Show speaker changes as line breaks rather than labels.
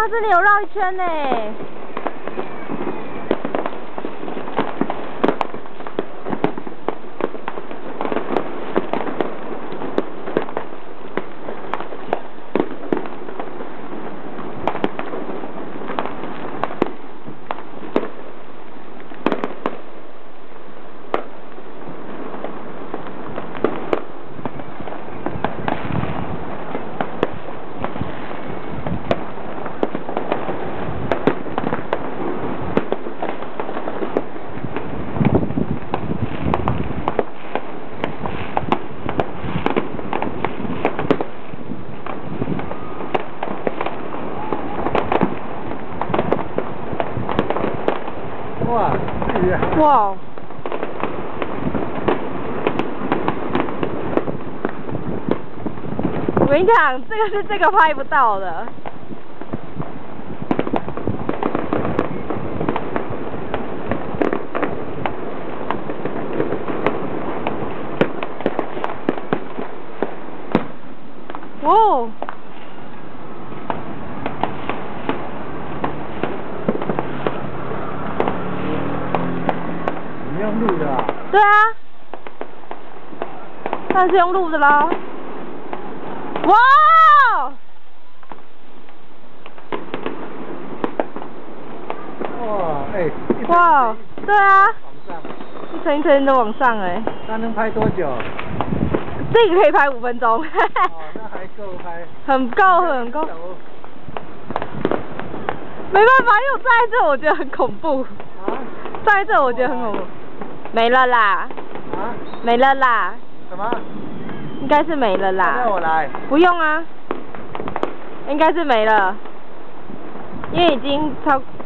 它这里有绕一圈呢。
哇！
哇！我跟你讲，这个是这个拍不到的。哦！
你用录的啊？
对啊，当然是用录的啦。哇！
哇，哎！
哇！对啊，
往上，
一层一层的往上哎。
那能拍多久？
这个可以拍5分钟。
哦，那还够拍。
很够，很够。没办法，因为我站在这，我觉得很恐怖。
啊？
站在这，我觉得很恐怖。没了啦。
啊？
没了啦。
什么？
应该是没了啦。
那我来。
不用啊。应该是没了，因为已经超。